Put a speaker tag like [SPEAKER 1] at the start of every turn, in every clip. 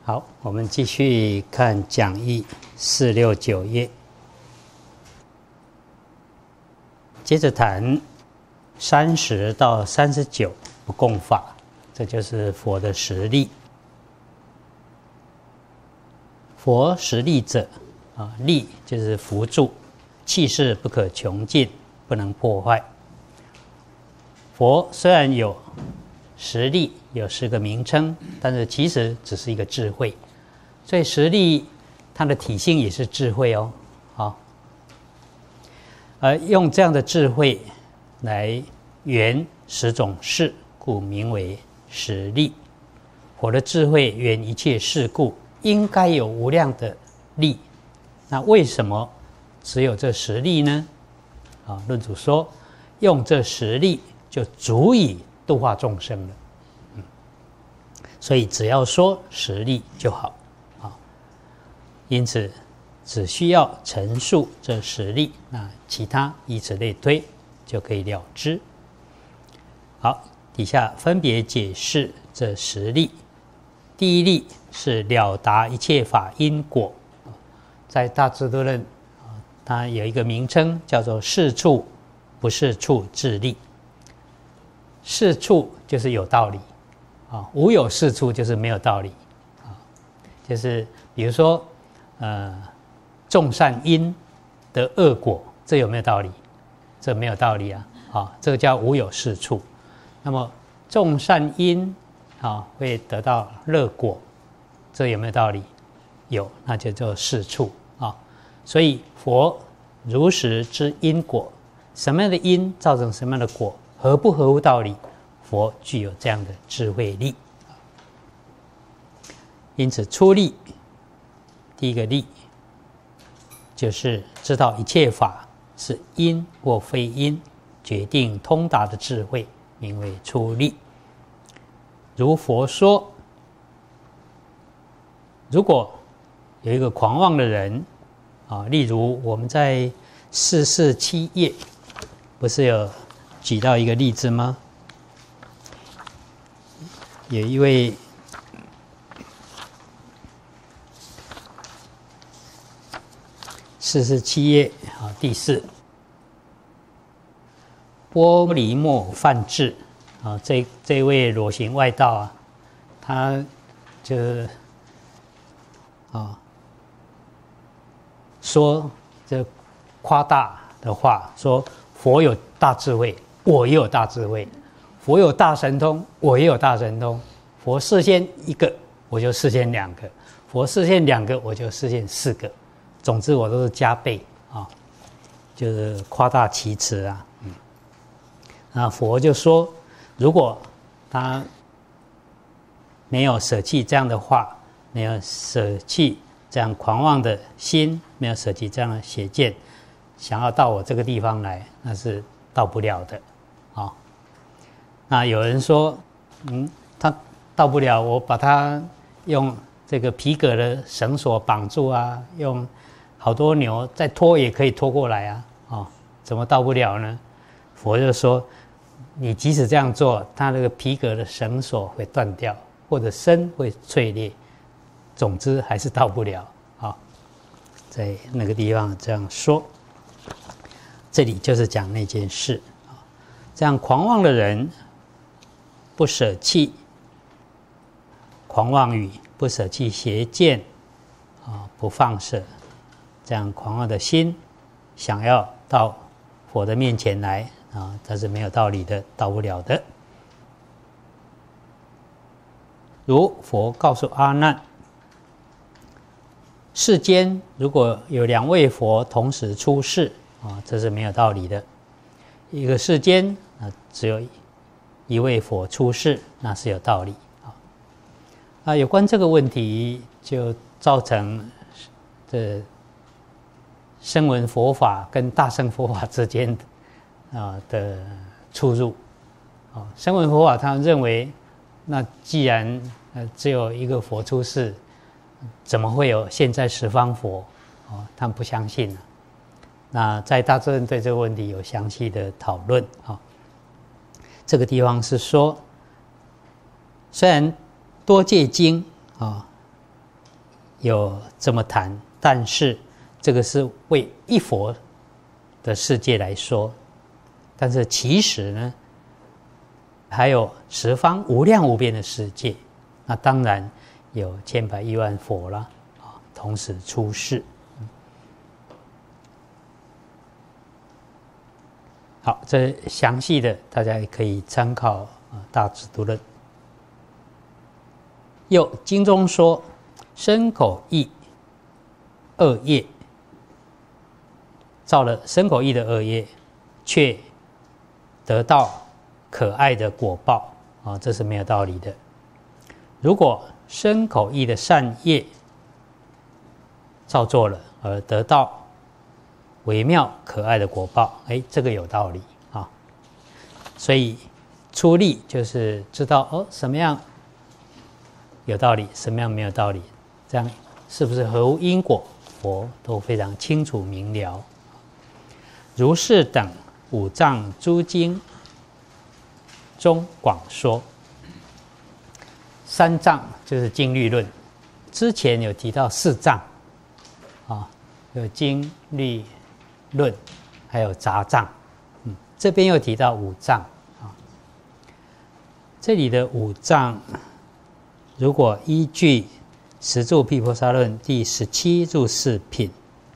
[SPEAKER 1] 好，我们继续看讲义469页，接着谈30到39不共法，这就是佛的实力。佛实力者，力就是扶助，气势不可穷尽，不能破坏。佛虽然有实力，有10个名称，但是其实只是一个智慧，所以实力它的体性也是智慧哦。用这样的智慧来圆10种事，故名为实力。佛的智慧圆一切事故，应该有无量的力。那为什么只有这10力呢？论主说，用这10力就足以度化众生了。所以只要说实力就好，因此只需要陈述这10力，那其他以此类推就可以了之。好，底下分别解释这10力。第一力是了达一切法因果，在大智度论，它有一个名称叫做是处不是处智力。是处就是有道理。无有是处就是没有道理，就是比如说，种善因得恶果，这有没有道理？这没有道理啊！这个叫无有是处。那么种善因会得到乐果，这有没有道理？有，那就叫是处啊。所以佛如实知因果，什么样的因造成什么样的果，合不合乎道理？佛具有这样的智慧力，因此出力，第一个力就是知道一切法是因或非因，决定通达的智慧，名为出力。如佛说，如果有一个狂妄的人，例如我们在447页不是有举到一个例子吗？有一位47页第4，波离末梵志这位裸行外道他就说这夸大的话，说佛有大智慧，我也有大智慧。佛有大神通，我也有大神通。佛示现1个，我就示现2个；佛示现2个，我就示现4个。总之，我都是加倍就是夸大其词那佛就说，如果他没有舍弃这样的话，没有舍弃这样狂妄的心，没有舍弃这样的邪见，想要到我这个地方来，那是到不了的那有人说，他到不了，我把他用这个皮革的绳索绑住用好多牛再拖也可以拖过来怎么到不了呢？佛就说，你即使这样做，他那个皮革的绳索会断掉，或者身会碎裂，总之还是到不了在那个地方这样说。这里就是讲那件事这样狂妄的人不舍弃狂妄语，不舍弃邪见不放舍这样狂妄的心，想要到佛的面前来这是没有道理的，到不了的。如佛告诉阿难，世间如果有2位佛同时出世这是没有道理的。一个世间只有1位佛出世，那是有道理有关这个问题，就造成这声闻佛法跟大乘佛法之间的出入声闻佛法他认为，那既然只有1个佛出世，怎么会有现在10方佛他们不相信那在大智论对这个问题有详细的讨论这个地方是说，虽然多戒经有这么谈，但是这个是为一佛的世界来说，但是其实呢，还有十方无量无边的世界，那当然有千百亿万佛啦，同时出世。好，这详细的大家也可以参考《大智度论》。又经中说，身口意恶业，造了身口意的恶业，却得到可爱的果报啊，这是没有道理的。如果身口意的善业造作了，而得到微妙可爱的果报，这个有道理啊。所以出力就是知道什么样有道理，什么样没有道理，这样是不是合乎因果，佛都非常清楚明了。如是等五藏诸经中广说，三藏就是经律论，之前有提到四藏啊，有经律论，还有杂藏，这边又提到五藏啊。这里的五藏，如果依据《十住毗婆沙论》第17入4品，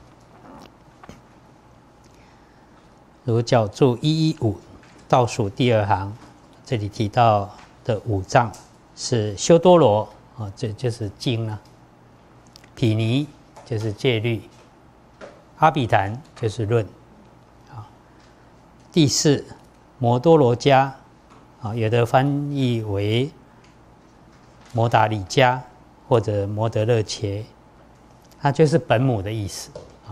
[SPEAKER 1] 如角注115倒数第2行，这里提到的五藏是修多罗啊，这就是经啊；毗尼就是戒律；阿毗昙就是论啊。第四摩多罗迦啊，有的翻译为摩达里迦或者摩德勒切，它就是本母的意思啊。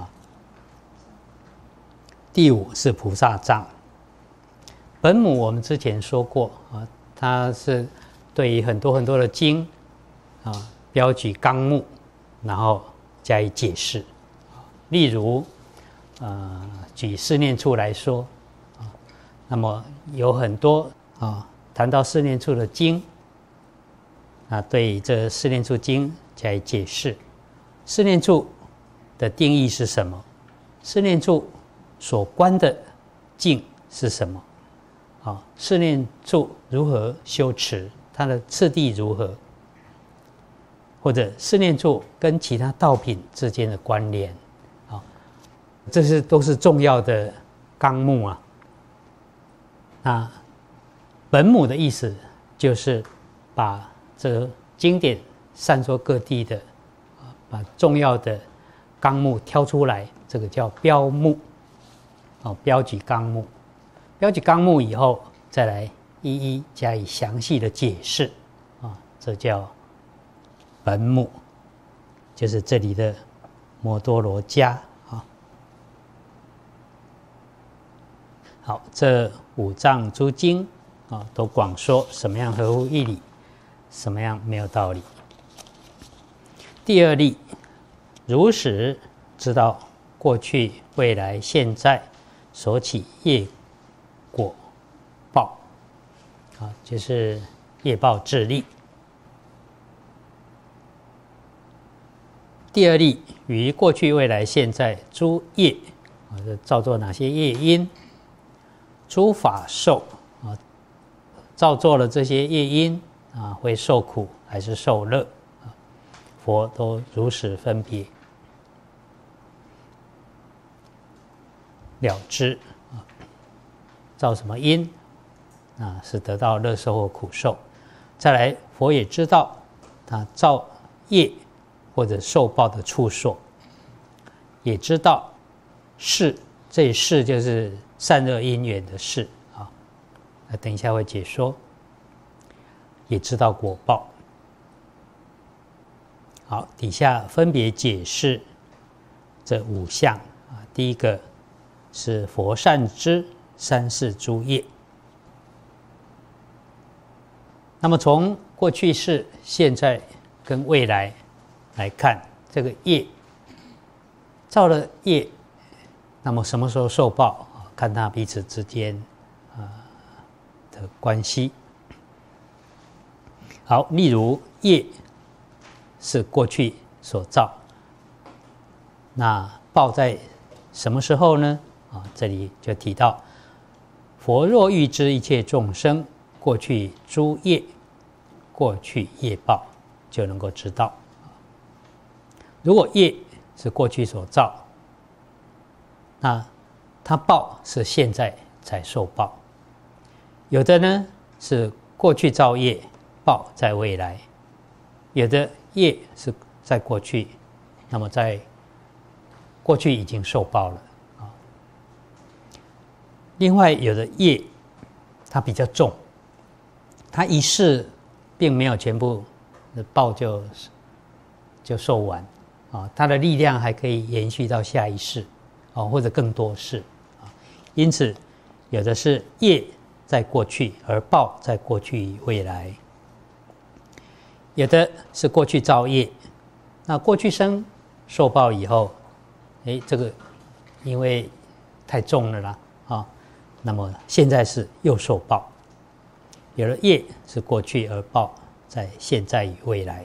[SPEAKER 1] 第五是菩萨藏，本母我们之前说过啊，它是对于很多的经啊标举纲目，然后加以解释。例如举四念处来说那么有很多谈到四念处的经，那对这四念处经加以解释。四念处的定义是什么？四念处所观的境是什么？四念处如何修持？它的次第如何？或者四念处跟其他道品之间的关联？这都是重要的纲目啊。那本母的意思就是把这经典散说各地的，把重要的纲目挑出来，这个叫标目，标举纲目。标举纲目以后，再来一一加以详细的解释，这叫本母，就是这里的摩多罗迦。好，这五藏诸经都广说什么样合乎义理，什么样没有道理。第二例，如实知道过去、未来、现在所起业果报，就是业报智力。第二例，于过去、未来、现在诸业，造作哪些业因？诸法受造作了这些业因会受苦还是受乐？佛都如实分别了知。造什么因是得到乐受或苦受。再来，佛也知道他造业或者受报的处所，也知道事，这事就是善恶因缘的事等一下会解说。也知道果报。好，底下分别解释这五项第一个是佛善知三世诸业。那么从过去世、现在跟未来来看，这个业造了业，那么什么时候受报？看它彼此之间的关系。好，例如业是过去所造。那报在什么时候呢？这里就提到，佛若欲知一切众生过去诸业、过去业报，就能够知道。如果业是过去所造，那它报是现在才受报。有的呢是过去造业，报在未来；有的业是在过去，那么在过去已经受报了。另外，有的业它比较重，它一世并没有全部的报就受完它的力量还可以延续到下一世或者更多世因此，有的是业在过去，而报在过去未来；有的是过去造业，那过去生受报以后，这个因为太重了啦那么现在是又受报。有的业是过去，而报在现在与未来；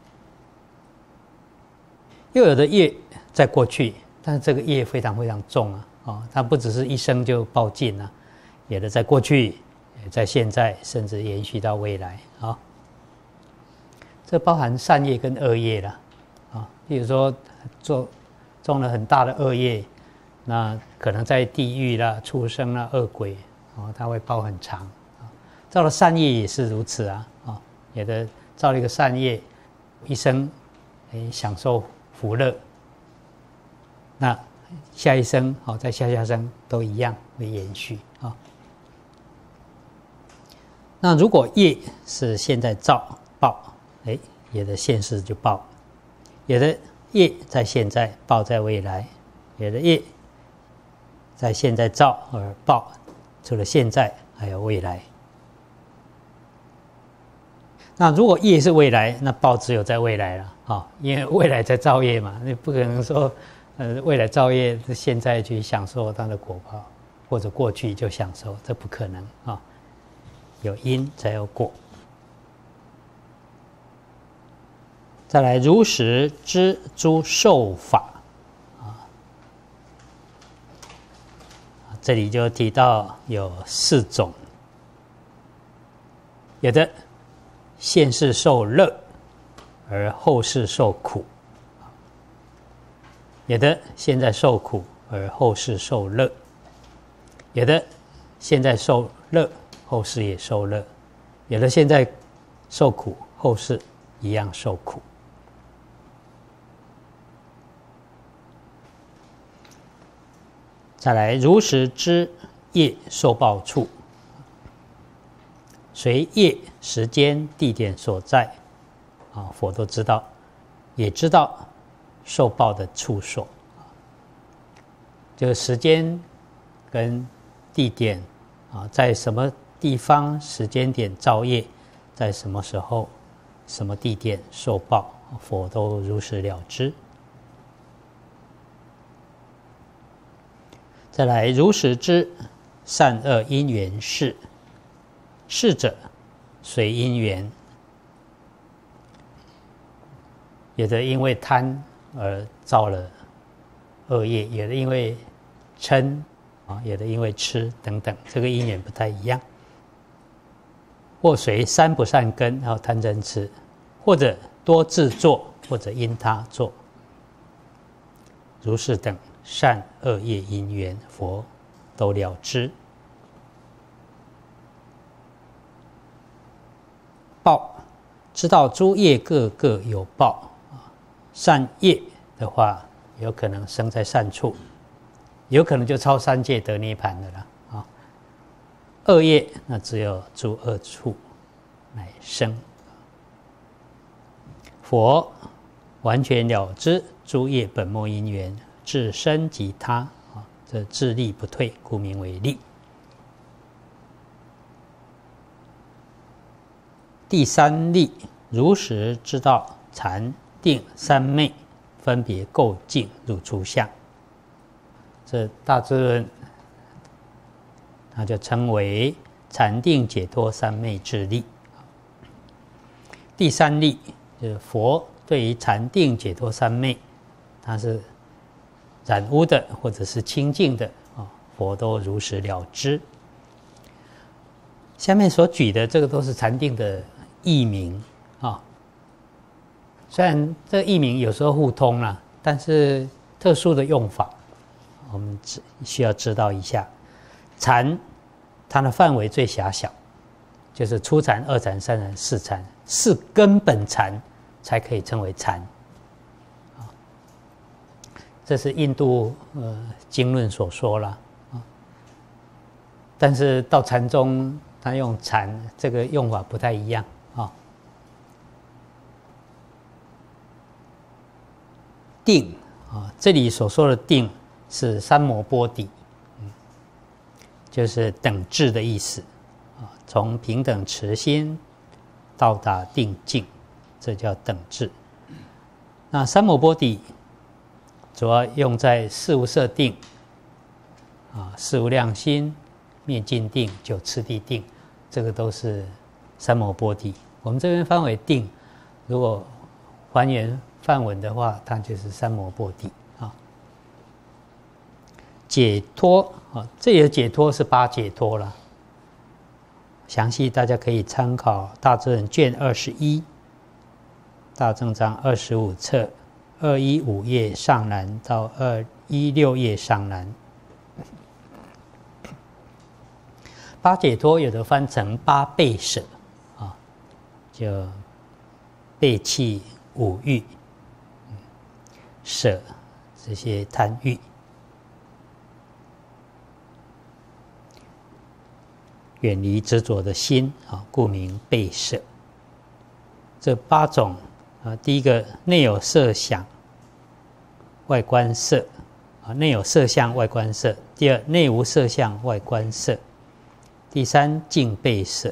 [SPEAKER 1] 又有的业在过去，但是这个业非常非常重它不只是一生就报尽了，有的在过去，在现在，甚至延续到未来这包含善业跟恶业啦比如说种了很大的恶业，那可能在地狱啦、畜生啦、恶鬼它会报很长造了善业也是如此有的造了一个善业，一生享受福乐，那下一生在下生都一样会延续那如果业是现在造报，有的现世就报；有的业在现在，报在未来；有的业在现在造而报，除了现在还有未来。那如果业是未来，那报只有在未来了因为未来在造业嘛，你不可能说未来造业现在去享受它的果报，或者过去就享受，这不可能有因才有果。再来，如实知诸受法这里就提到有4种，有的现世受乐，而后世受苦；有的现在受苦，而后世受乐；有的现在受乐，后世也受乐；有的现在受苦，后世一样受苦。再来，如实知业受报处，随业时间地点所在佛都知道，也知道受报的处所，就是时间跟地点在什么地方时间点造业，在什么时候什么地点受报，佛都如实了知。再来，如实知善恶因缘事，事者随因缘，有的因为贪而造了恶业，有的因为嗔有的因为痴等等，这个因缘不太一样。或随三不善根，然后贪嗔痴，或者多自作，或者因他作，如是等善恶业因缘，佛都了知。报，知道诸业各个有报善业的话，有可能生在善处，有可能就超三界得涅槃的了恶业那只有诸恶处乃生。佛完全了知诸业本末因缘，自身及他这自力不退，故名为力。第三力，如实知道禅定三昧分别构境入诸相，这大智论它就称为禅定解脱三昧之力。第三力就是佛对于禅定解脱三昧，它是染污的或者是清净的佛都如实了知。下面所举的这个都是禅定的译名虽然这个译名有时候互通啦，但是特殊的用法我们需要知道一下。禅它的范围最狭小，就是初禅、二禅、三禅、四禅，是根本禅才可以称为禅。这是印度经论所说了但是到禅宗，他用禅这个用法不太一样定这里所说的定是三摩波底，就是等至的意思从平等持心到达定境，这叫等至。那三摩波底主要用在事无色定事无量心、灭尽定、九次第定，这个都是三摩波底。我们这边翻为定，如果还原梵文的话，它就是三摩波底解脱这里的解脱是八解脱了，详细大家可以参考《大正卷21》大正章25册215页上栏到216页上栏。八解脱有的翻成八背舍就背弃五欲，舍这些贪欲，远离执着的心故名背舍。这八种第一个内有色想外观色内有色相外观色；第二内无色相外观色；第三净背舍；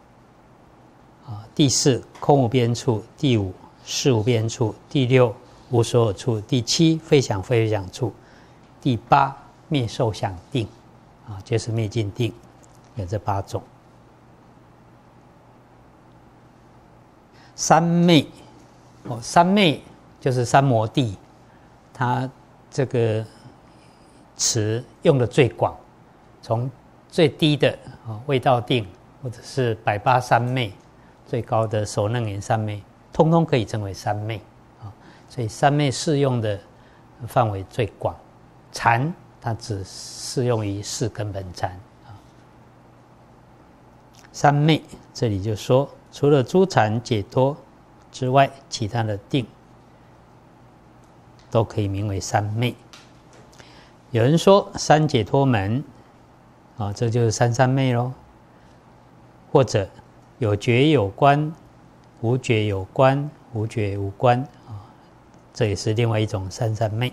[SPEAKER 1] 第四空无边处；第五事无边处；第六无所有处；第七非想非非想处；第八灭受想定就是灭尽定，有这八种。三昧三昧就是三摩地，它这个词用的最广，从最低的味道定，或者是百八三昧，最高的首楞严三昧，通通可以称为三昧所以三昧适用的范围最广。禅它只适用于四根本禅三昧这里就说，除了诸禅解脱之外，其他的定都可以名为三昧。有人说三解脱门这就是三昧咯，或者有觉有观，无觉有观，无觉无观这也是另外一种三昧。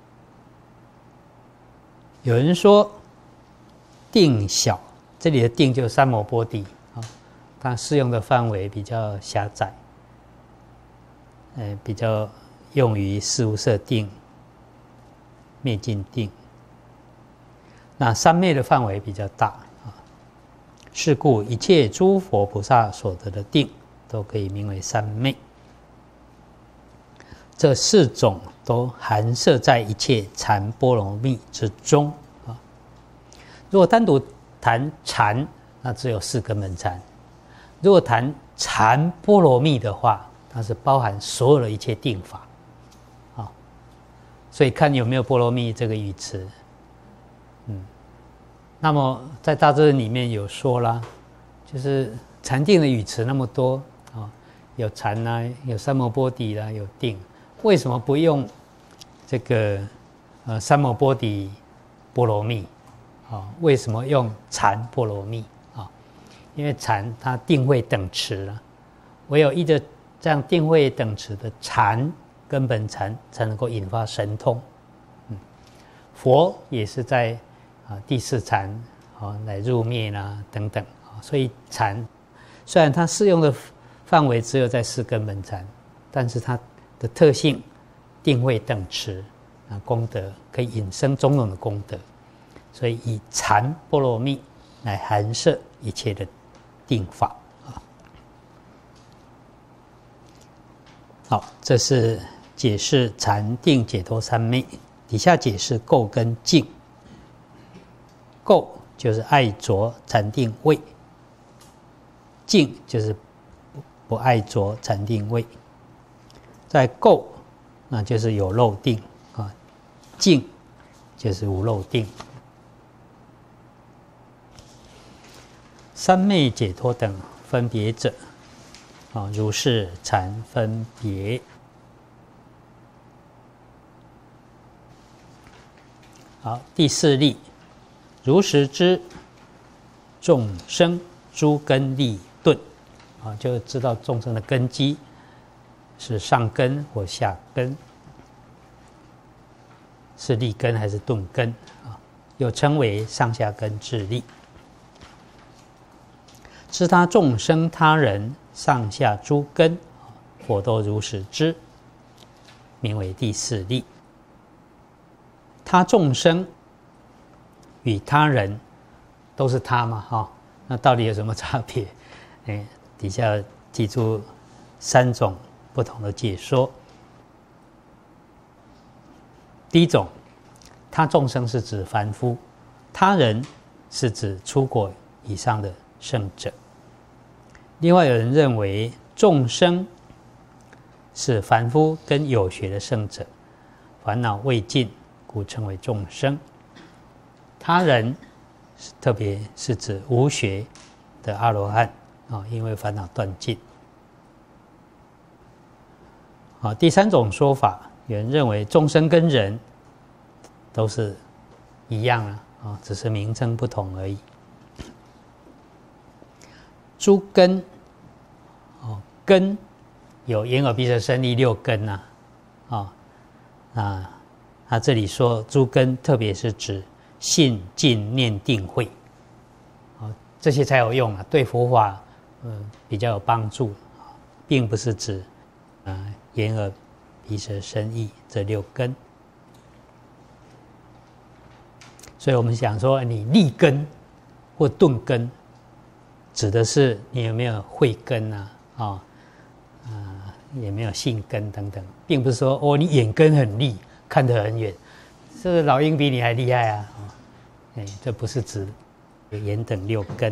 [SPEAKER 1] 有人说定小，这里的定就是三摩波底它适用的范围比较狭窄，比较用于事无色定、灭尽定。那三昧的范围比较大是故一切诸佛菩萨所得的定都可以名为三昧。这四种都含摄在一切禅波罗蜜之中如果单独谈禅，那只有四根本禅；如果谈禅波罗蜜的话，它是包含所有的一切定法所以看有没有波罗蜜这个语词那么在大智里面有说啦，就是禅定的语词那么多有禅啦，有三摩波底啦，有定，为什么不用这个三摩波底波罗蜜为什么用禅波罗蜜因为禅它定慧等持了，唯有依着这样定慧等持的禅根本禅才能够引发神通佛也是在第四禅来入灭啦等等所以禅虽然它适用的范围只有在四根本禅，但是它的特性定慧等持功德可以引生种种的功德，所以以禅波罗蜜来含摄一切的定法好，这是解释禅定解脱三昧，底下解释垢跟净。垢就是爱着禅定位，净就是不爱着禅定位。在垢，那就是有漏定啊；净就是无漏定。三昧解脱等分别者，如是禅分别。好，第四例，如实知众生诸根利钝，就知道众生的根基是上根或下根，是利根还是钝根，又称为上下根智力。知他众生他人上下诸根，佛都如实知，名为第四例。他众生与他人都是他嘛，那到底有什么差别？底下提出3种不同的解说。第一种，他众生是指凡夫，他人是指出果以上的圣者。另外有人认为众生是凡夫跟有学的圣者，烦恼未尽，故称为众生。他人特别是指无学的阿罗汉，因为烦恼断尽。第3种说法，有人认为众生跟人都是一样只是名称不同而已。诸根，根有眼耳鼻舌身意6根他这里说诸根，特别是指信进念定慧，这些才有用对佛法比较有帮助，并不是指眼耳鼻舌身意这6根。所以我们想说，你利根或钝根，指的是你有没有慧根有没有信根等等，并不是说你眼根很利，看得很远，这个老鹰比你还厉害这不是指眼等6根。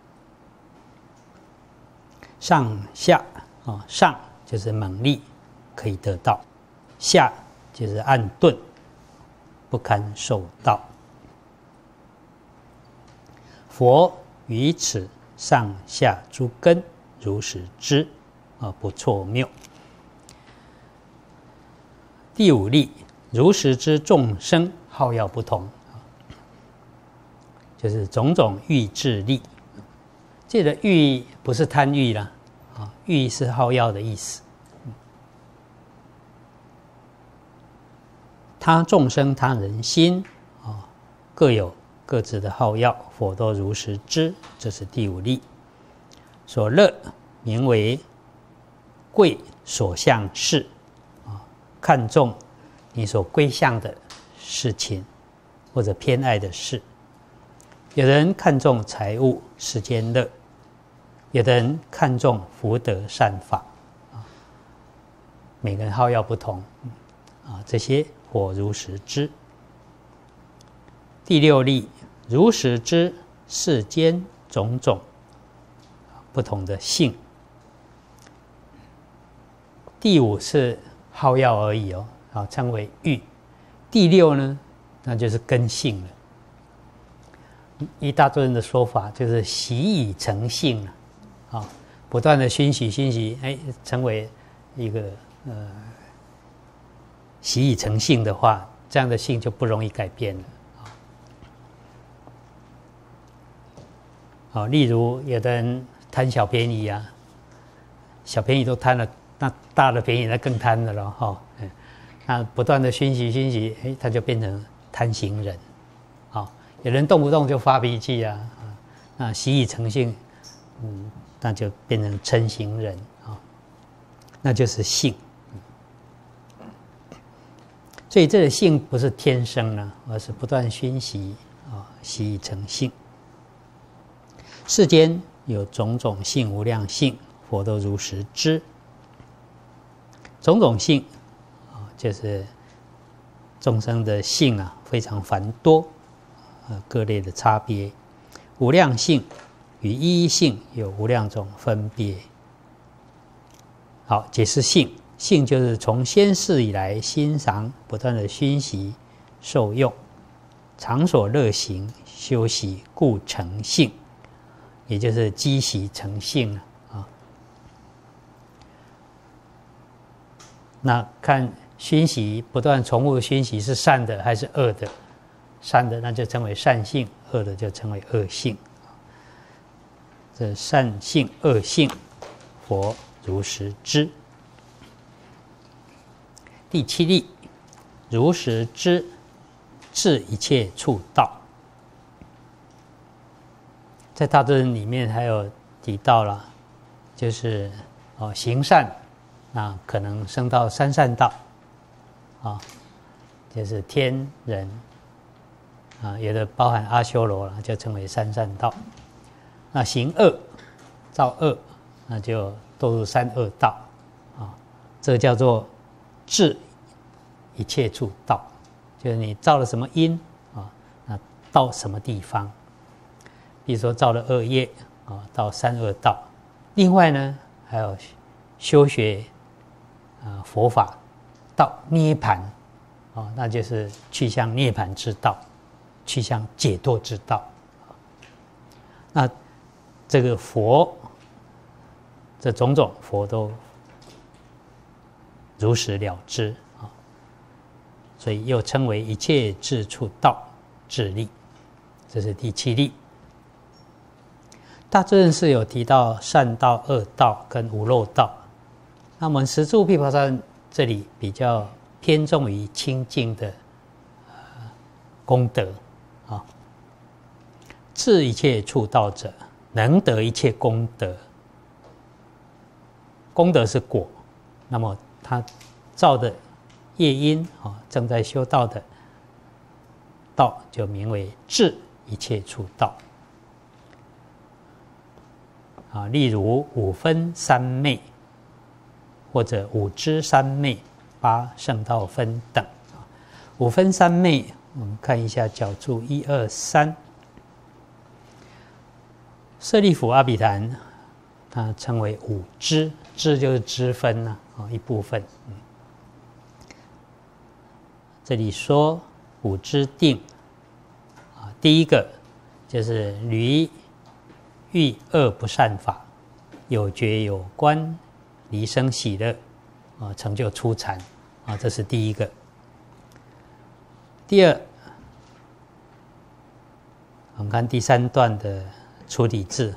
[SPEAKER 1] 上下上就是猛力可以得到，下就是暗钝不堪受到。佛于此上下诸根如实知，不错谬。第5例，如实知众生好药不同，就是种种欲智力。这个欲不是贪欲啦，欲是好药的意思。他众生他人心各有各自的好药，佛都如实知，这是第5例。所乐名为贵所向事，看重你所归向的事情或者偏爱的事。有人看重财物世间乐，有的人看重福德善法，每个人好药不同这些佛如实知。第6例，如实知世间种种不同的性。第5是好药而已称为欲。第6呢，那就是根性了。一大堆人的说法就是习以成性不断的熏习，成为一个习以成性的话，这样的性就不容易改变了。例如有的人贪小便宜小便宜都贪了，那大的便宜那更贪了咯那不断的熏习，他就变成贪行人有人动不动就发脾气那习以成性那就变成嗔行人那就是性。所以这个性不是天生而是不断熏习习以成性。世间有种种性无量性，佛都如实知。 种种性就是众生的性非常繁多，各类的差别。无量性与一一性有无量种分别。好，解释性。性就是从先世以来欣赏不断的熏习受用，常所乐行修习故成性，也就是积习成性那看熏习不断重复熏习是善的还是恶的？善的那就称为善性，恶的就称为恶性。这善性恶性，佛如实知。第七例，如实知，至一切处道。在大智论里面还有提到了，就是行善，可能升到三善道，就是天人，有的包含阿修罗了，就称为三善道。那行恶，造恶，那就堕入三恶道，这个叫做至一切处道，就是你造了什么因那到什么地方。比如说造了恶业到三恶道。另外呢，还有修学佛法到涅槃，那就是去向涅槃之道，去向解脱之道。那这个佛，这种种佛都如实了知，所以又称为一切智处道智力。这是第七例。大智论是有提到善道、恶道跟无漏道。那我们十住毗婆沙这里比较偏重于清净的功德至一切处道者，能得一切功德。功德是果，那么他造的业因正在修道的道，就名为至一切处道。例如五分三昧，或者五支三昧、八圣道分等。五分三昧，我们看一下角注1、2、3。舍利弗阿毗昙，它称为五支，支就是支分一部分。这里说五支定，第一个就是离欲恶不善法，有觉有观，离生喜乐，成就初禅，这是第一个。第二，我们看第三段的出离字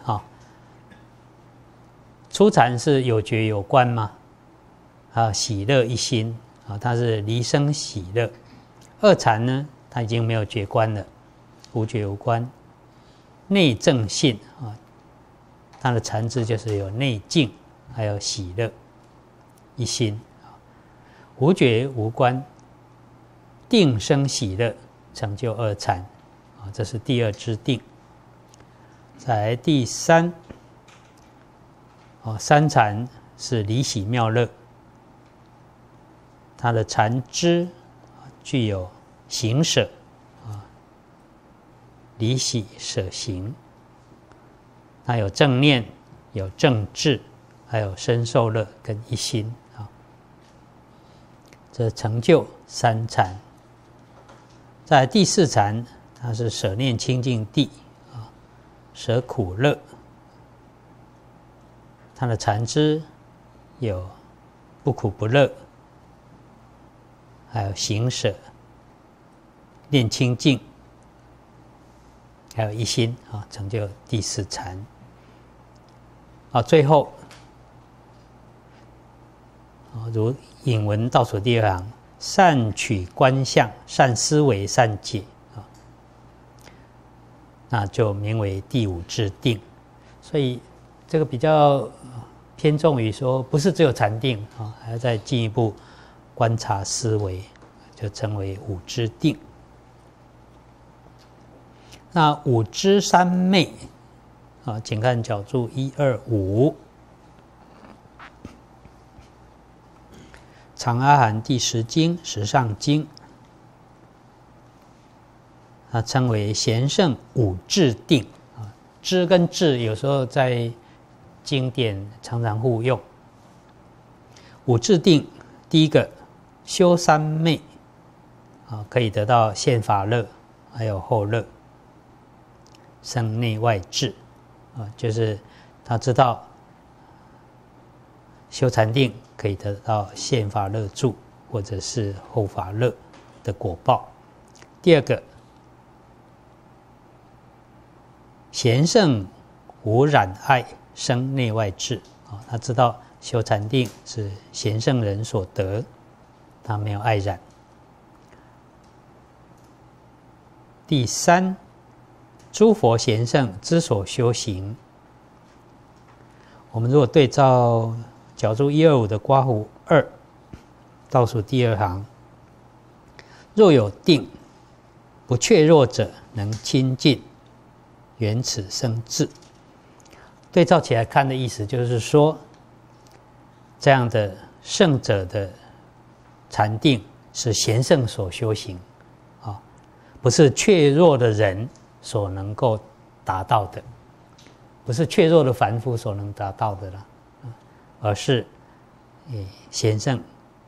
[SPEAKER 1] 初禅是有觉有观嘛，喜乐一心，它是离生喜乐。二禅呢，它已经没有觉观了，无觉无观，内正信它的禅字就是有内静，还有喜乐一心，无觉无观，定生喜乐，成就二禅，这是第二支定。再来第三，三禅是离喜妙乐，它的禅支具有行舍，离喜舍行，它有正念，有正智，还有身受乐跟一心，这成就三禅。再来第四禅，它是舍念清净地，舍苦乐，它的禅支有不苦不乐，还有行舍、念清净，还有一心，成就第四禅。最后，如引文倒数第二行，善取观相，善思维，善解，那就名为第五支定。所以这个比较偏重于说，不是只有禅定，还要再进一步观察思维，就称为五支定。那五支三昧，请看角注1、2、5。 长阿含第10经十上经，它称为贤圣五智定啊。知跟智有时候在经典常常互用。五智定，第一个修三昧啊，可以得到现法乐，还有后乐，生内外智啊，就是他知道修禅定可以得到现法乐住，或者是后法乐的果报。第二个，贤圣无染爱，生内外智啊，他知道修禅定是贤圣人所得，他没有爱染。第三，诸佛贤圣之所修行，我们如果对照角注125的刮胡2倒数第2行，若有定，不怯弱者，能亲近，缘此生智。对照起来看的意思就是说，这样的圣者的禅定是贤圣所修行啊，不是怯弱的人所能够达到的，不是怯弱的凡夫所能达到的了，而是贤圣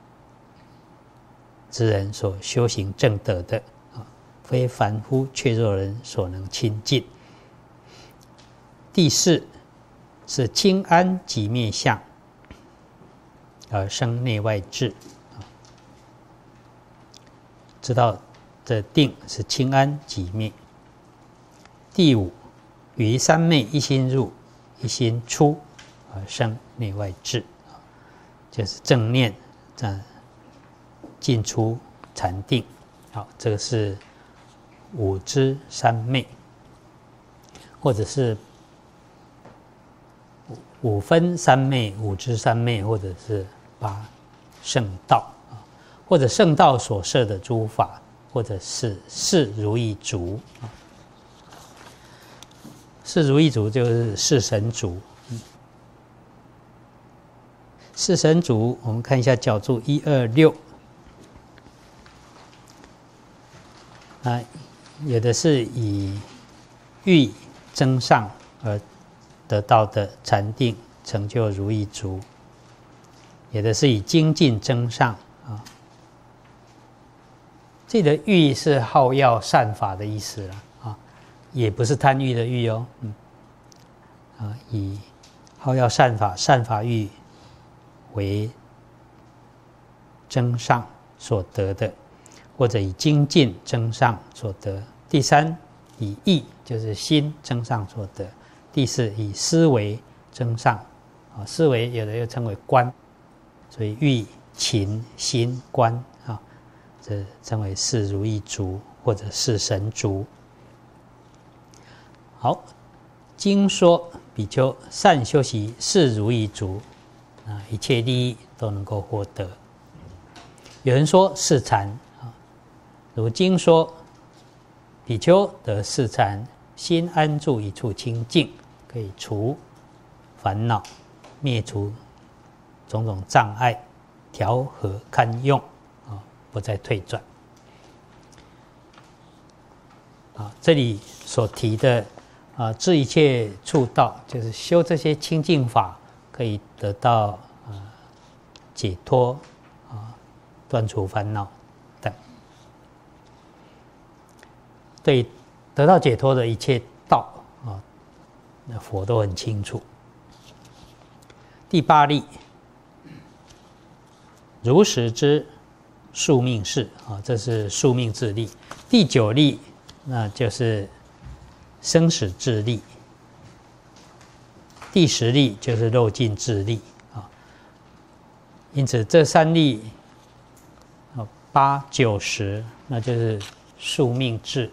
[SPEAKER 1] 之人所修行正德的啊，非凡夫怯弱人所能亲近。第四是清安即灭相，而生内外智，知道这定是清安即灭。第五，于三昧一心入，一心出，而生内外智，就是正念进出禅定。好，这个是五支三昧，或者是五分三昧、五支三昧，或者是八圣道，或者圣道所设的诸法，或者是四如意足。四如意足就是四神足。四神足，我们看一下角注126。有的是以欲增上而得到的禅定成就如意足，有的是以精进增上啊。这里的欲是好要善法的意思了啊，也不是贪欲的欲哦。以好要善法、善法欲为增上所得的，或者以精进增上所得。第三，以意就是心增上所得。第四，以思维增上啊，思维有的又称为观，所以欲、勤、心、观啊，这称为四如意足或者四神足。好，经说比丘善修习四如意足啊，一切利益都能够获得。有人说四禅啊，如经说，比丘得四禅，心安住一处清净，可以除烦恼，灭除种种障碍，调和堪用啊，不再退转。这里所提的治一切处道，就是修这些清净法，可以得到解脱断除烦恼等。对得到解脱的一切道那佛都很清楚。第八例，如实之宿命事这是宿命智力。第九例，那就是生死智力。第10例就是漏尽智力因此这三例8、9、10，那就是宿命智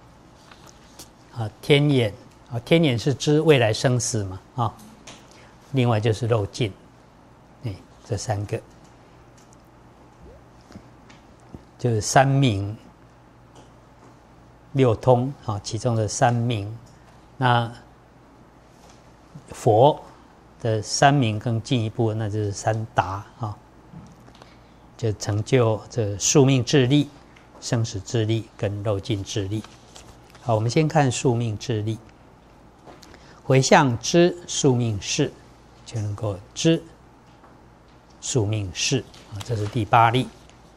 [SPEAKER 1] 天眼天眼是知未来生死嘛另外就是漏尽，这三个就是三明六通其中的三明。那佛的三明更进一步，那就是三达就成就这宿命智力、生死智力跟漏尽智力。好，我们先看宿命智力。回向知宿命事，就能够知宿命事啊，这是第8例。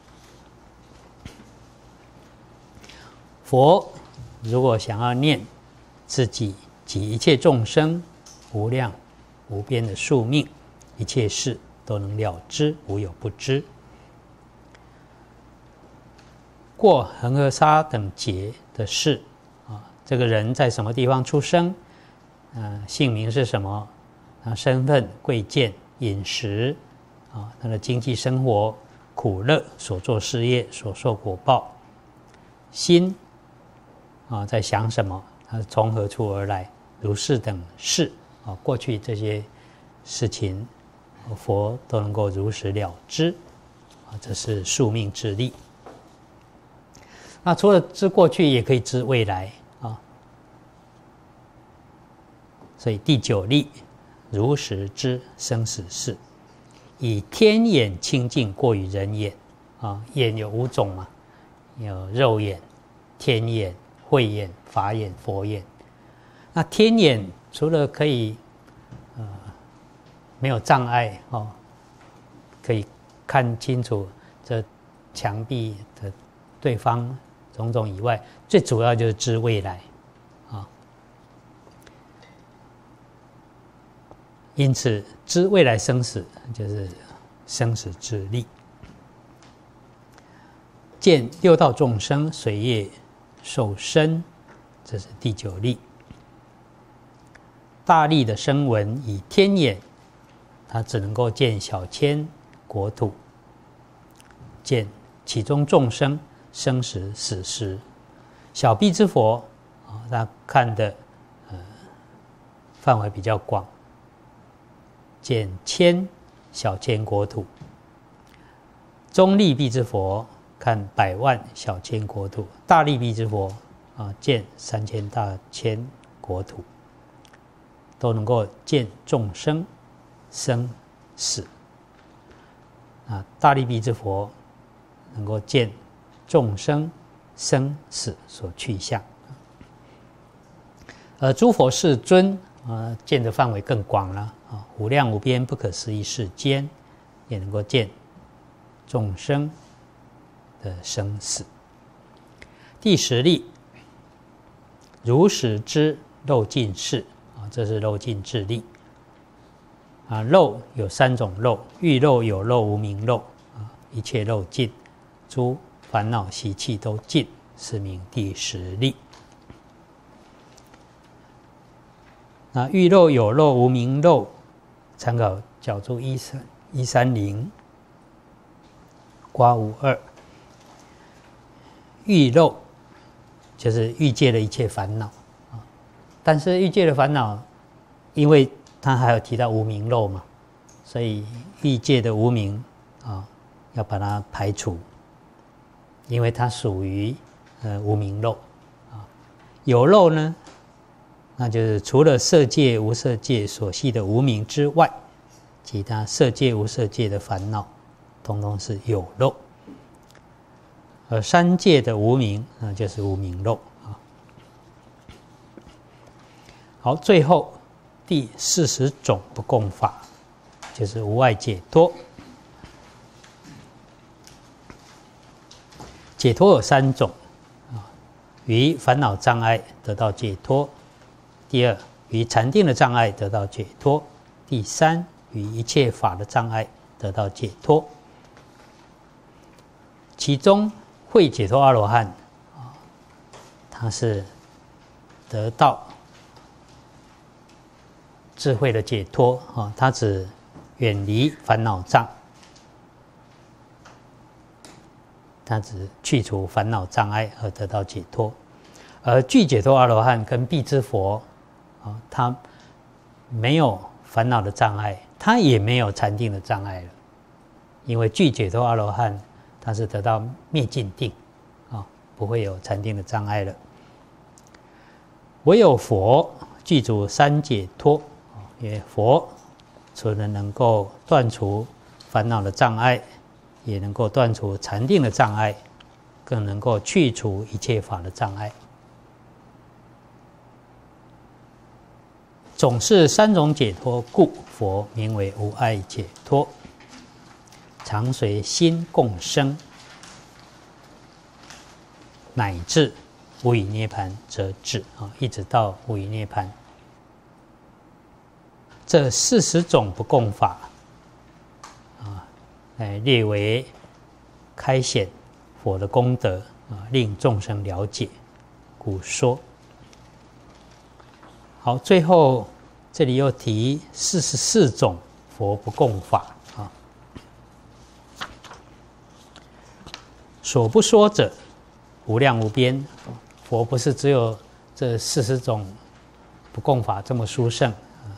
[SPEAKER 1] 佛如果想要念自己及一切众生无量无边的宿命，一切事都能了知，无有不知。过恒河沙等劫的事啊，这个人在什么地方出生？姓名是什么？身份、贵贱、饮食啊，他的经济生活、苦乐、所做事业、所受果报、心啊，在想什么？他从何处而来？如是等事啊，过去这些事情，佛都能够如实了知啊，这是宿命之力。那除了知过去，也可以知未来啊。所以第9例，如实知生死事，以天眼清净过于人眼啊。眼有5种嘛，有肉眼、天眼、慧眼、法眼、佛眼。那天眼除了可以没有障碍哦，可以看清楚这墙壁的对方种种以外，最主要就是知未来啊。因此，知未来生死就是生死之力。见6道众生随业受身，这是第9例。大力的声闻以天眼，他只能够见小千国土，见其中众生生死死时。小臂之佛他看的范围比较广，见千小千国土。中力臂之佛看100万小千国土，大力臂之佛见3000大千国土，都能够见众生生死大力臂之佛能够见众生生死所去向。而诸佛世尊见的范围更广了无量无边不可思议世间，也能够见众生的生死。第10例，如实知漏尽事这是漏尽智力漏有3种漏，欲漏、有漏、无明漏一切漏尽，诸烦恼习气都尽，是名第10例。那欲漏、有漏、无明漏，参考角注130刮52。欲漏就是欲界的一切烦恼但是欲界的烦恼，因为他还有提到无明漏嘛，所以欲界的无明要把它排除，因为它属于无明漏有漏呢，那就是除了色界无色界所系的无明之外，其他色界无色界的烦恼统统是有漏。而3界的无明就是无明漏好，最后第40种不共法，就是无碍解脱。解脱有3种于烦恼障碍得到解脱，第2于禅定的障碍得到解脱，第3于一切法的障碍得到解脱。其中慧解脱阿罗汉他是得到智慧的解脱他只远离烦恼障，他只去除烦恼障碍而得到解脱。而具解脱阿罗汉跟辟支佛他没有烦恼的障碍，他也没有禅定的障碍了，因为具解脱阿罗汉他是得到灭尽定不会有禅定的障碍了。唯有佛具足3解脱，因为佛除了能够断除烦恼的障碍， 也能够断除禅定的障碍，更能够去除一切法的障碍。总是三种解脱故，佛名为无碍解脱，常随心共生，乃至无以涅槃则止一直到无以涅槃。这40种不共法列为开显佛的功德令众生了解，故说。好，最后这里又提44种佛不共法所不说者无量无边。佛不是只有这40种不共法这么殊胜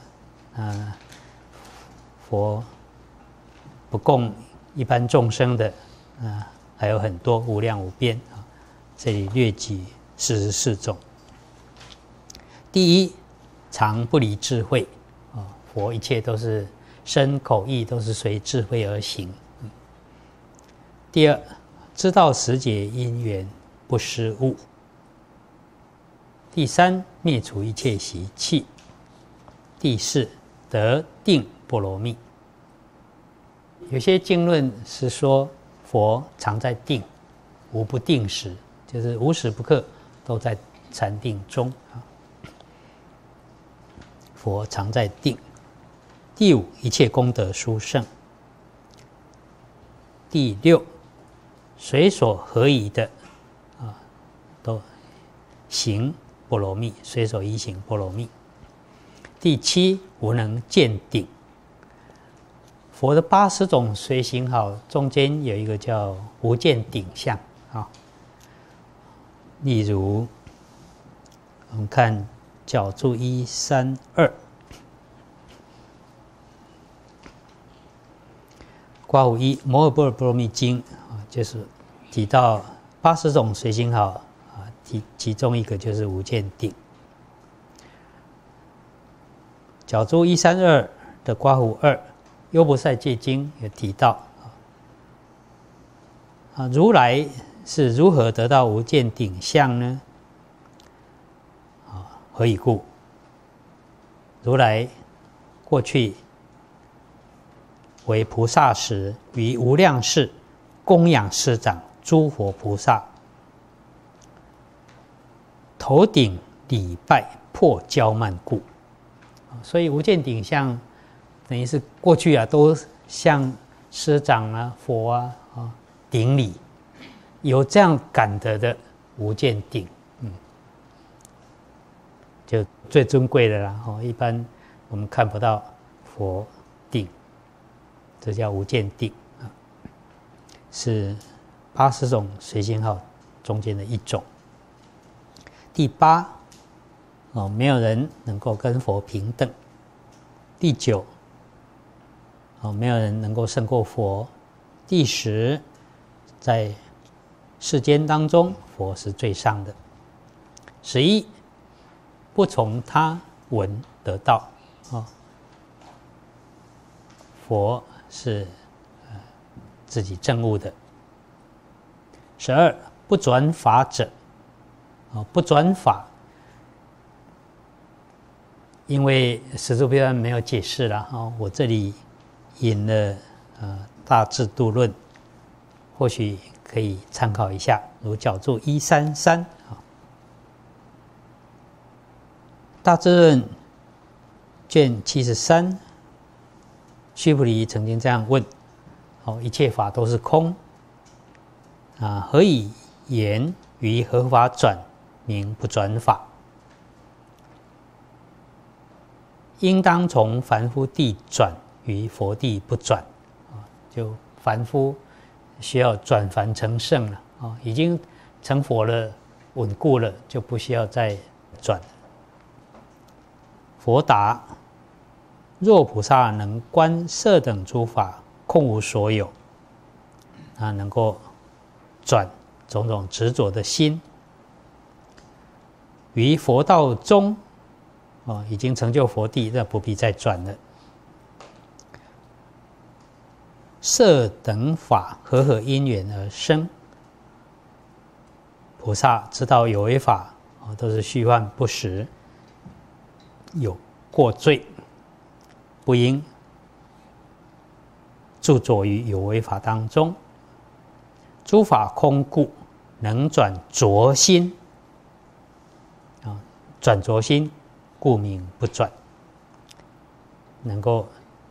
[SPEAKER 1] 佛不共一般众生的还有很多无量无边这里略举44种。第一，常不离智慧佛一切都是身口意都是随智慧而行。第二，知道时节因缘不失误。第三，灭除一切习气。第四，得定波罗蜜。有些经论是说佛常在定，无不定时，就是无时不刻都在禅定中佛常在定。第五，一切功德殊胜。第六，随所合宜的都行波罗蜜，随所依行波罗蜜。第七，无能见顶。佛的80种随行好，中间有一个叫无见顶相例如我们看角注132，刮胡一摩诃般若蜜经就是提到80种随行好其中一个就是无见顶。角注132的刮胡2优婆塞戒经有提到如来是如何得到无见顶相呢？何以故？如来过去为菩萨时，于无量世供养师长诸佛菩萨，头顶礼拜破骄慢故。所以无见顶相等于是过去都向师长佛顶礼，有这样感得的无见顶就最尊贵的啦一般我们看不到佛顶，这叫无见顶是80种随行好中间的一种。第8，没有人能够跟佛平等。第9，没有人能够胜过佛。第10，在世间当中佛是最上的。11，不从他闻得道佛是自己证悟的。12，不转法者不转法，因为史主标没有解释了我这里引了大智度论，或许可以参考一下，如角注133大智论卷73，须菩提曾经这样问一切法都是空何以言于何法转名不转法？应当从凡夫地转于佛地不转就凡夫需要转凡成圣了已经成佛了，稳固了，就不需要再转。佛答：若菩萨能观色等诸法空无所有，能够转种种执着的心，于佛道中已经成就佛地，那不必再转了。 色等法和合因缘而生。菩萨知道有为法都是虚幻不实，有过罪，不应著作于有为法当中。诸法空故，能转浊心。转浊心，故名不转。能够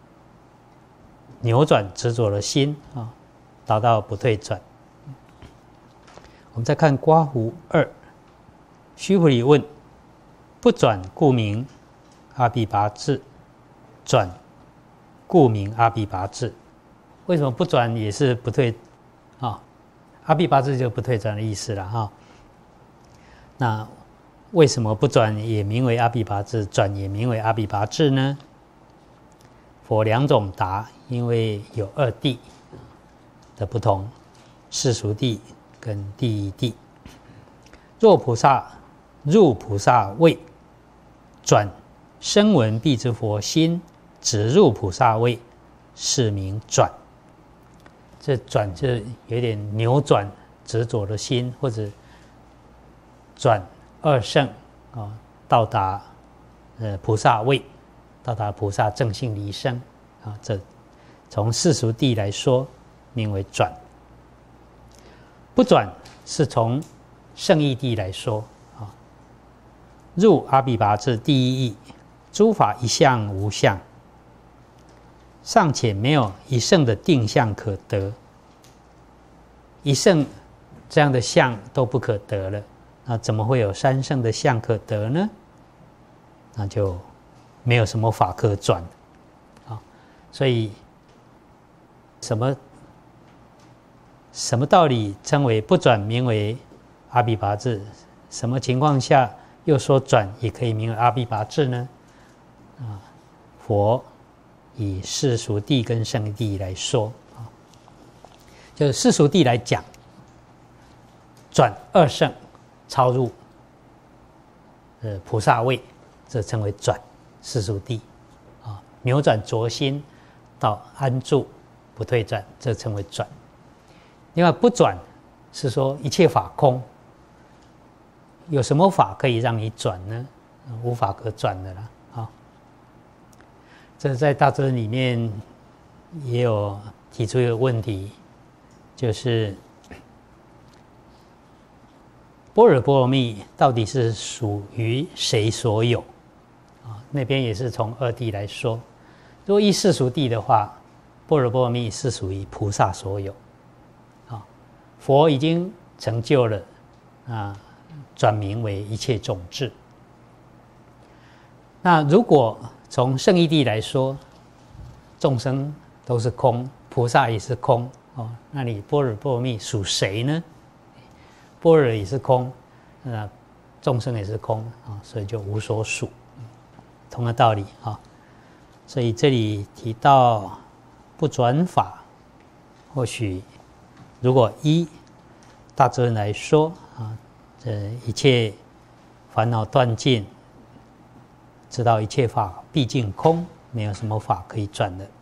[SPEAKER 1] 扭转执着的心达到不退转。我们再看刮胡2，须菩提问：不转故名阿鞞跋致，转故名阿鞞跋致。为什么不转也是不退阿鞞跋致就不退转的意思了那为什么不转也名为阿鞞跋致，转也名为阿鞞跋致呢？佛两种答，因为有2地的不同，世俗地跟第一地。若菩萨入菩萨位，转声闻辟支佛心，直入菩萨位，是名转。这转就有点扭转执着的心，或者转二圣到达菩萨位，到达菩萨正性离生这从世俗地来说名为转。不转是从圣义地来说入阿鞞跋致第一义，诸法一相无相，尚且没有一圣的定相可得，一圣这样的相都不可得了，那怎么会有三圣的相可得呢？那就没有什么法可转所以什么道理称为不转名为阿鞞跋致？什么情况下又说转也可以名为阿鞞跋致呢？佛以世俗地跟圣地来说就是世俗地来讲，转二圣超入菩萨位，这称为转世俗地扭转浊心到安住不退转，这称为转。另外不转是说一切法空，有什么法可以让你转呢？无法可转的啦这在大遮里面也有提出一个问题，就是般若波罗蜜到底是属于谁所有那边也是从2地来说。如果依世俗地的话，般若波罗蜜是属于菩萨所有佛已经成就了转名为一切种智。那如果从圣义地来说，众生都是空，菩萨也是空那你般若波罗蜜属谁呢？般若也是空，众生也是空所以就无所属，同个道理所以这里提到不转法，或许如果依大遮人来说这一切烦恼断尽，知道一切法毕竟空，没有什么法可以转的。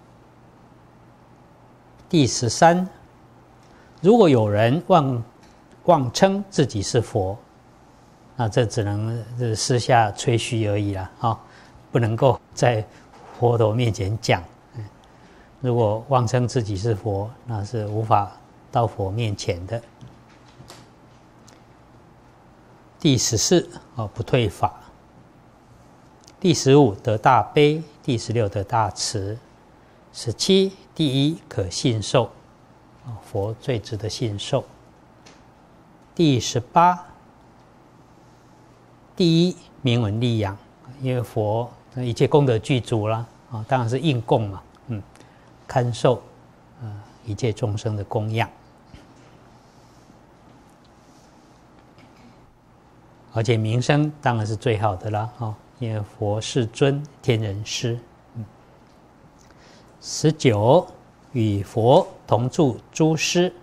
[SPEAKER 1] 第13，如果有人妄称自己是佛，那这只能是私下吹嘘而已啦不能够在佛陀面前讲。如果妄称自己是佛，那是无法到佛面前的。第14不退法。第15得大悲。第16得大慈。17第一可信受，佛最值得信受。第18第一名闻利养，因为佛一切功德具足啦当然是应供嘛堪受一切众生的供养，而且名声当然是最好的啦因为佛世尊，天人师。19与佛同住诸师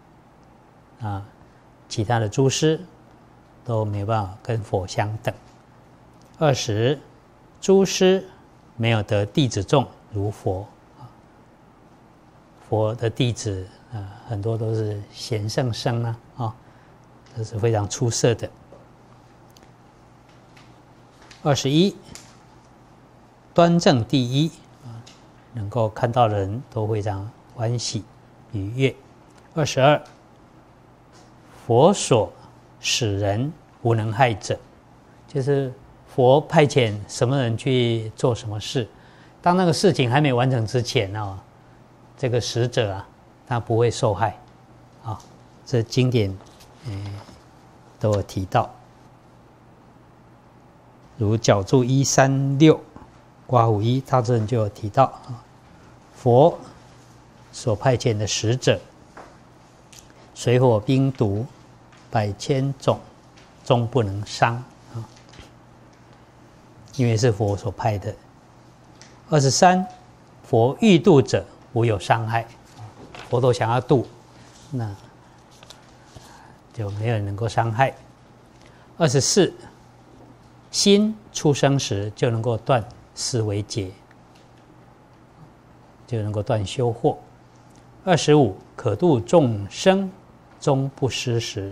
[SPEAKER 1] 其他的诸师都没办法跟佛相等。20诸师没有得弟子众如佛，佛佛的弟子很多都是贤圣生这是非常出色的。21，端正第一能够看到的人都非常欢喜愉悦。22，佛所使人无能害者，就是佛派遣什么人去做什么事，当那个事情还没完成之前这个使者他不会受害这经典都有提到，如角注136刮胡1大智人就有提到佛所派遣的使者，水火冰毒百千种，终不能伤因为是佛所派的。23，佛欲度者无有伤害，佛都想要度，那就没有人能够伤害。24，心出生时就能够断思维结，就能够断修惑。25，可度众生终不失时，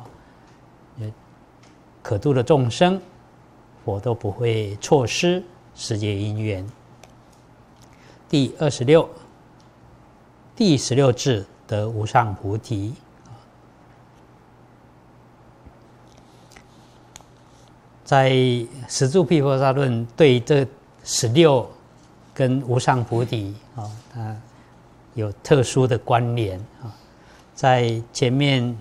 [SPEAKER 1] 可度的众生佛都不会错失世界因缘。第26，第16智得无上菩提。在十住毗婆沙论对这16跟无上菩提它有特殊的关联在前面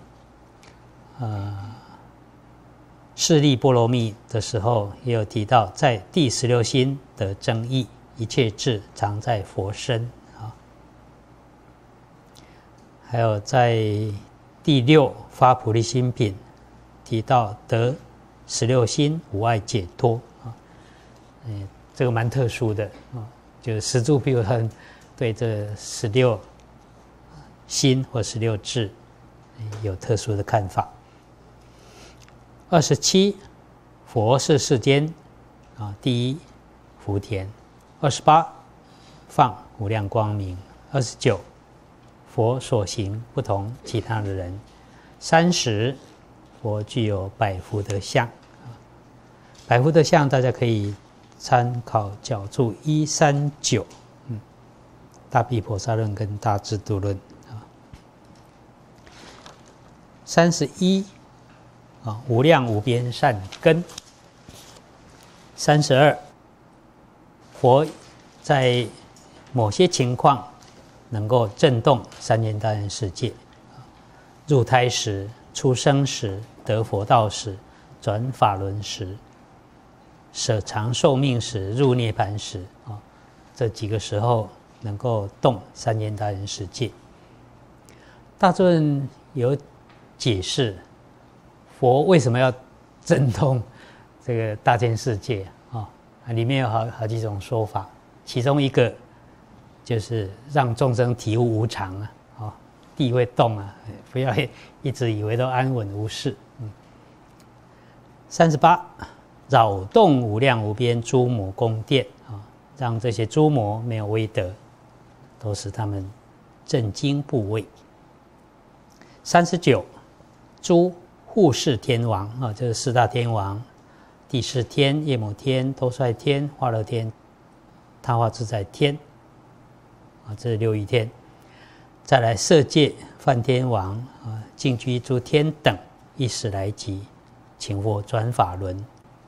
[SPEAKER 1] 势力波罗蜜的时候也有提到，在第16心得真义，一切智常在佛身还有在第6发菩提心品提到得16心无碍解脱这个蛮特殊的就是十住毗婆沙对这16心或16智有特殊的看法。27，佛是世间第一福田。28，放无量光明。29，佛所行不同其他的人。30，佛具有百福德相。百福德相大家可以参考角注139大毗婆沙论跟大智度论31，无量无边善根。32，佛在某些情况能够震动三千大千世界，入胎时、出生时、得佛道时、转法轮时、舍长寿命时、入涅槃时这几个时候能够动三千大千世界。大智论有解释佛为什么要震动这个大千世界里面有好几种说法，其中一个就是让众生体悟无常地会动不要一直以为都安稳无事。38，扰动无量无边诸魔宫殿让这些诸魔没有威德，都使他们震惊怖畏。39，诸护世天王这是四大天王，地势天、夜摩天、兜率天、化乐天、他化自在天这是六欲天。再来色界梵天王净居诸天等，一时来集，请佛转法轮。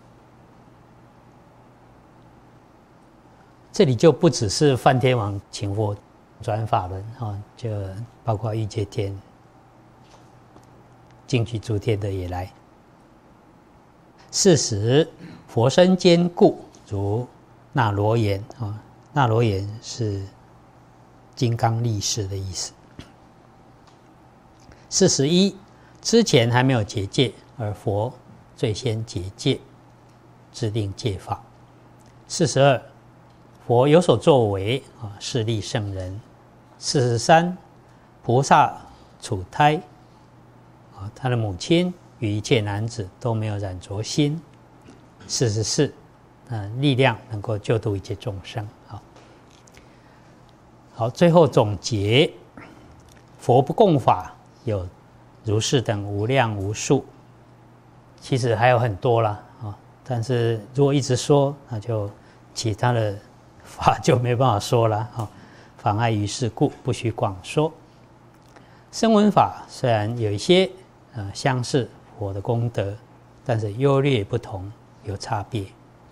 [SPEAKER 1] 这里就不只是梵天王请佛转法轮就包括欲界天、净居诸天的也来。40，佛身坚固，如那罗延那罗延是金刚力士的意思。41，之前还没有结界，而佛最先结界，制定戒法。42，佛有所作为势利圣人。43，菩萨处胎他的母亲与一切男子都没有染着心。44，力量能够救度一切众生好，最后总结佛不共法，有如是等无量无数，其实还有很多啦啊。但是如果一直说，那就其他的法就没办法说了啊，妨碍于事故，不许广说。声闻法虽然有一些相似佛的功德，但是优劣不同，有差别。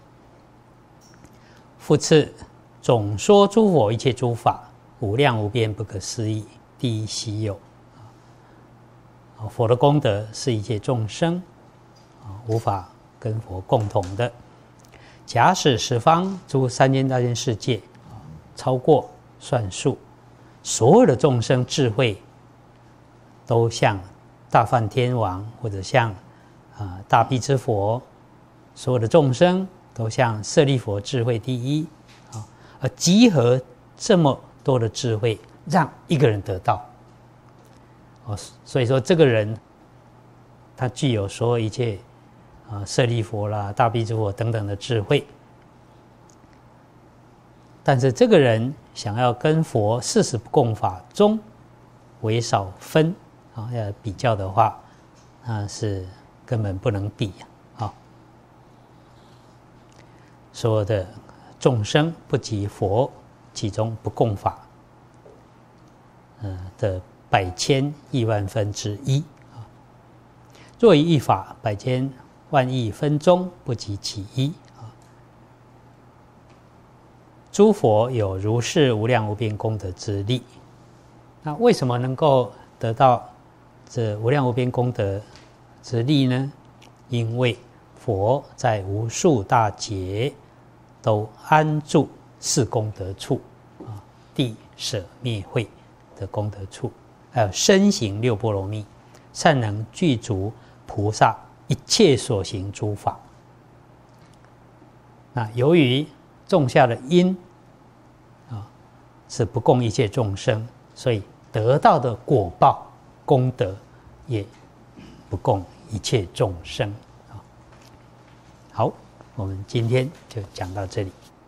[SPEAKER 1] 复次，总说诸佛一切诸法无量无边不可思议，第一稀有。佛的功德是一切众生无法跟佛共同的。假使十方诸三千大千世界超过算数，所有的众生智慧都像大梵天王，或者像大臂之佛，所有的众生都像舍利佛智慧第一，而集合这么多的智慧，让一个人得到。所以说这个人他具有所有一切舍利佛啦、大臂之佛等等的智慧，但是这个人想要跟佛四十不共法中为少分要比较的话，那是根本不能比所有的众生不及佛其中不共法的百千亿万分之一。若以一法百千万亿分中不及其一。诸佛有如是无量无边功德之力。那为什么能够得到这无量无边功德之力呢？因为佛在无数大劫都安住四功德处，地舍灭慧的功德处，还有身行六波罗蜜，善能具足菩萨一切所行诸法。那由于种下的因是不共一切众生，所以得到的果报功德也不共一切众生。好，我们今天就讲到这里。